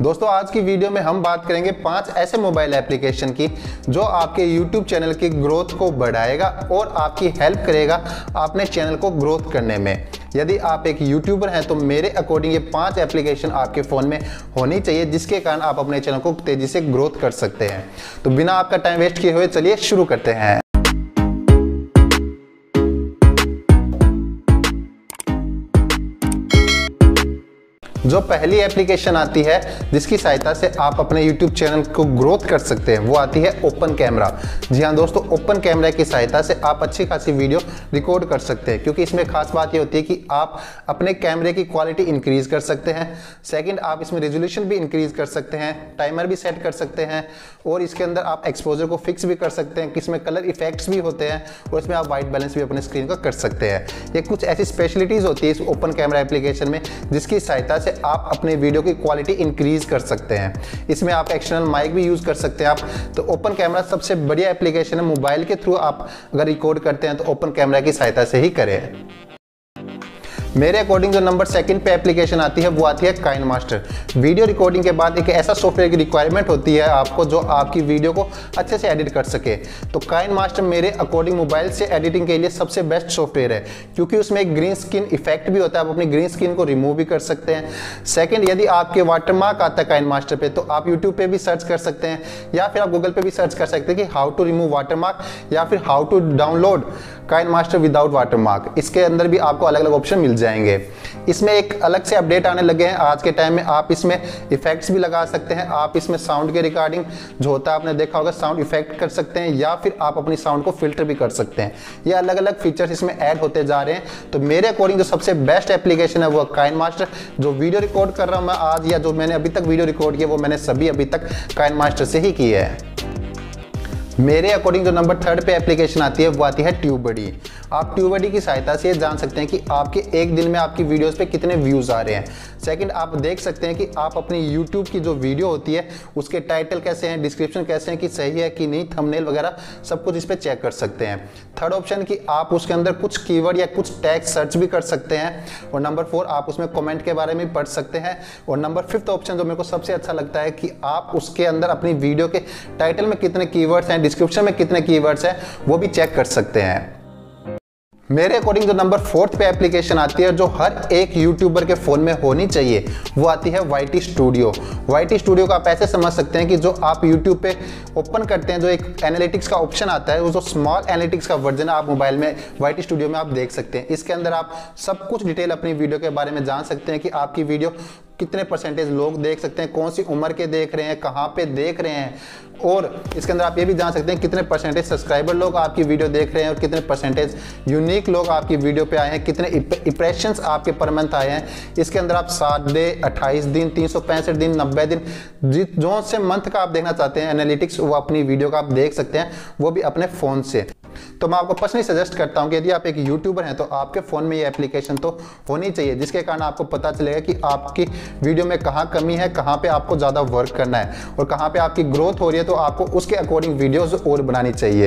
दोस्तों आज की वीडियो में हम बात करेंगे 5 ऐसे मोबाइल एप्लीकेशन की जो आपके YouTube चैनल की ग्रोथ को बढ़ाएगा और आपकी हेल्प करेगा अपने चैनल को ग्रोथ करने में। यदि आप एक यूट्यूबर हैं तो मेरे अकॉर्डिंग ये 5 एप्लीकेशन आपके फ़ोन में होनी चाहिए जिसके कारण आप अपने चैनल को तेज़ी से ग्रोथ कर सकते हैं। तो बिना आपका टाइम वेस्ट किए हुए चलिए शुरू करते हैं। जो पहली एप्लीकेशन आती है जिसकी सहायता से आप अपने YouTube चैनल को ग्रोथ कर सकते हैं वो आती है ओपन कैमरा। जी हाँ दोस्तों, ओपन कैमरा की सहायता से आप अच्छी खासी वीडियो रिकॉर्ड कर सकते हैं क्योंकि इसमें खास बात ये होती है कि आप अपने कैमरे की क्वालिटी इंक्रीज कर सकते हैं। सेकंड, आप इसमें रेजोल्यूशन भी इंक्रीज कर सकते हैं, टाइमर भी सेट कर सकते हैं और इसके अंदर आप एक्सपोजर को फिक्स भी कर सकते हैं। इसमें कलर इफेक्ट्स भी होते हैं और इसमें आप वाइट बैलेंस भी अपने स्क्रीन का कर सकते हैं। ये कुछ ऐसी स्पेशलिटीज़ होती है इस ओपन कैमरा एप्लीकेशन में जिसकी सहायता से आप अपने वीडियो की क्वालिटी इंक्रीज कर सकते हैं। इसमें आप एक्सटर्नल माइक भी यूज कर सकते हैं आप। तो ओपन कैमरा सबसे बढ़िया एप्लीकेशन है। मोबाइल के थ्रू आप अगर रिकॉर्ड करते हैं तो ओपन कैमरा की सहायता से ही करें। मेरे अकॉर्डिंग जो नंबर 2 पे एप्लीकेशन आती है वो आती है काइनमास्टर। वीडियो रिकॉर्डिंग के बाद एक ऐसा सॉफ्टवेयर की रिक्वायरमेंट होती है आपको जो आपकी वीडियो को अच्छे से एडिट कर सके। तो काइनमास्टर मेरे अकॉर्डिंग मोबाइल से एडिटिंग के लिए सबसे बेस्ट सॉफ्टवेयर है क्योंकि उसमें एक ग्रीन स्क्रीन इफेक्ट भी होता है। आप अपनी ग्रीन स्क्रीन को रिमूव भी कर सकते हैं। सेकेंड, यदि आपके वाटरमार्क आता है काइनमास्टर पे तो आप यूट्यूब पे भी सर्च कर सकते हैं या फिर आप गूगल पे भी सर्च कर सकते हैं कि हाउ टू रिमूव वाटरमार्क या फिर how to download KineMaster without watermark. इसके अंदर भी आपको अलग अलग ऑप्शन मिल जाएंगे। इसमें एक अलग से अपडेट आने लगे हैं आज के टाइम में। आप इसमें इफेक्ट्स भी लगा सकते हैं। आप इसमें साउंड के रिकॉर्डिंग जो होता है आपने देखा होगा, साउंड इफेक्ट कर सकते हैं या फिर आप अपनी साउंड को फिल्टर भी कर सकते हैं। ये अलग अलग फीचर्स इसमें ऐड होते जा रहे हैं। तो मेरे अकॉर्डिंग जो सबसे बेस्ट एप्लीकेशन है वो काइनमास्टर। जो वीडियो रिकॉर्ड कर रहा हूं मैं आज या जो मैंने अभी तक वीडियो रिकॉर्ड किया वो मैंने सभी अभी तक काइनमास्टर से ही की है। मेरे अकॉर्डिंग जो नंबर 3 पे एप्लीकेशन आती है वो आती है ट्यूबबडी। आप ट्यूबबडी की सहायता से जान सकते हैं कि आपके एक दिन में आपकी वीडियोस पे कितने व्यूज़ आ रहे हैं। सेकंड, आप देख सकते हैं कि आप अपनी यूट्यूब की जो वीडियो होती है उसके टाइटल कैसे हैं, डिस्क्रिप्शन कैसे हैं, कि सही है कि नहीं, थंबनेल वगैरह सब कुछ इस पर चेक कर सकते हैं। थर्ड ऑप्शन कि आप उसके अंदर कुछ कीवर्ड या कुछ टैग सर्च भी कर सकते हैं। और नंबर 4, आप उसमें कमेंट के बारे में पढ़ सकते हैं। और नंबर 5 ऑप्शन जो मेरे को सबसे अच्छा लगता है कि आप उसके अंदर अपनी वीडियो के टाइटल में कितने कीवर्ड्स हैं, डिस्क्रिप्शन में कितने कीवर्ड्स हैं वो भी चेक कर सकते हैं। मेरे अकॉर्डिंग जो नंबर 4 पे एप्लीकेशन आती है जो हर एक यूट्यूबर के फोन में होनी चाहिए वो आती है YT स्टूडियो। YT स्टूडियो को आप ऐसे समझ सकते हैं कि जो आप यूट्यूब पे ओपन करते हैं जो एक एनालिटिक्स का ऑप्शन आता है वो जो स्मॉल एनालिटिक्स का वर्जन आप मोबाइल में YT स्टूडियो में आप देख सकते हैं। इसके अंदर आप सब कुछ डिटेल अपनी वीडियो के बारे में जान सकते हैं कि आपकी वीडियो कितने परसेंटेज लोग देख सकते हैं, कौन सी उम्र के देख रहे हैं, कहाँ पे देख रहे हैं। और इसके अंदर आप ये भी जान सकते हैं कितने परसेंटेज सब्सक्राइबर लोग आपकी वीडियो देख रहे हैं और कितने परसेंटेज यूनिक लोग आपकी वीडियो पे आए हैं, कितने इंप्रेशंस आपके पर मंथ आए हैं। इसके अंदर आप 7 डे, 28 दिन, 365 दिन, 90 दिन, जो से मंथ का आप देखना चाहते हैं एनालिटिक्स वो अपनी वीडियो का आप देख सकते हैं, वो भी अपने फ़ोन से। तो मैं आपको पर्सनली सजेस्ट करता हूं कि यदि आप एक यूट्यूबर हैं तो आपके फ़ोन में ये एप्लीकेशन तो होनी चाहिए जिसके कारण आपको पता चलेगा कि आपकी वीडियो में कहाँ कमी है, कहाँ पे आपको ज़्यादा वर्क करना है और कहाँ पे आपकी ग्रोथ हो रही है, तो आपको उसके अकॉर्डिंग वीडियोस और बनानी चाहिए।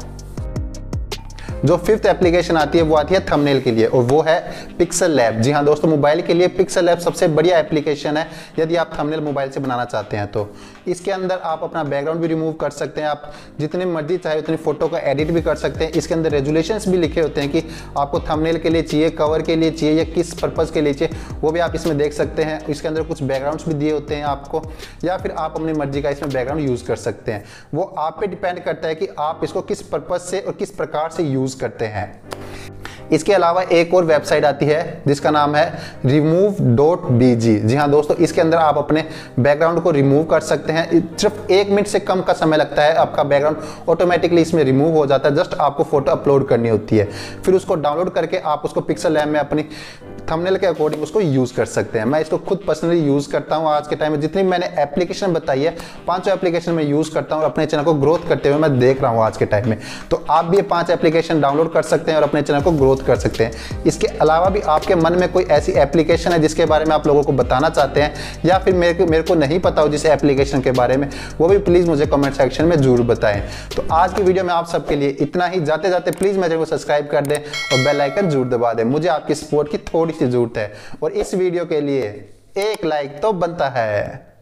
जो 5th एप्लीकेशन आती है वो आती है थंबनेल के लिए और वो है पिक्सल लैब। जी हाँ दोस्तों, मोबाइल के लिए पिक्सल लैब सबसे बढ़िया एप्लीकेशन है यदि आप थंबनेल मोबाइल से बनाना चाहते हैं तो। इसके अंदर आप अपना बैकग्राउंड भी रिमूव कर सकते हैं, आप जितनी मर्जी चाहे उतनी फोटो का एडिट भी कर सकते हैं। इसके अंदर रेजुलेशंस भी लिखे होते हैं कि आपको थंबनेल के लिए चाहिए, कवर के लिए चाहिए या किस पर्पज़ के लिए चाहिए, वो भी आप इसमें देख सकते हैं। इसके अंदर कुछ बैकग्राउंड्स भी दिए होते हैं आपको, या फिर आप अपनी मर्जी का इसमें बैकग्राउंड यूज़ कर सकते हैं। वो आप पे डिपेंड करता है कि आप इसको किस पर्पज़ से और किस प्रकार से यूज़ करते हैं। इसके अलावा एक और वेबसाइट आती है जिसका नाम है remove.bg। जी हाँ दोस्तों, इसके अंदर आप अपने बैकग्राउंड को रिमूव कर सकते हैं। सिर्फ 1 मिनट से कम का समय लगता है, आपका बैकग्राउंड ऑटोमेटिकली इसमें रिमूव हो जाता है। जस्ट आपको फोटो अपलोड करनी होती है, फिर उसको डाउनलोड करके आप उसको पिक्सल लैब में अपनी थंबनेल के अकॉर्डिंग उसको यूज़ कर सकते हैं। मैं इसको खुद पर्सनली यूज़ करता हूँ। आज के टाइम में जितनी मैंने एप्लीकेशन बताई है 5 एप्लीकेशन में यूज़ करता हूँ और अपने चैनल को ग्रोथ करते हुए मैं देख रहा हूँ आज के टाइम में। तो आप भी ये 5 एप्लीकेशन डाउनलोड कर सकते हैं और अपने चैनल को ग्रोथ कर सकते हैं। इसके अलावा भी आपके मन में कोई ऐसी एप्लीकेशन है जिसके बारे में आप लोगों को बताना चाहते हैं या फिर मेरे को नहीं पता हो जिस एप्लीकेशन के बारे में, वो भी प्लीज़ मुझे कमेंट सेक्शन में जरूर बताएं। तो आज की वीडियो में आप सबके लिए इतना ही। जाते जाते प्लीज़ मेरे को सब्सक्राइब कर दें और बेल आइकन जरूर दबा दें। मुझे आपकी सपोर्ट की थोड़ी सी जरूरत है और इस वीडियो के लिए एक लाइक तो बनता है।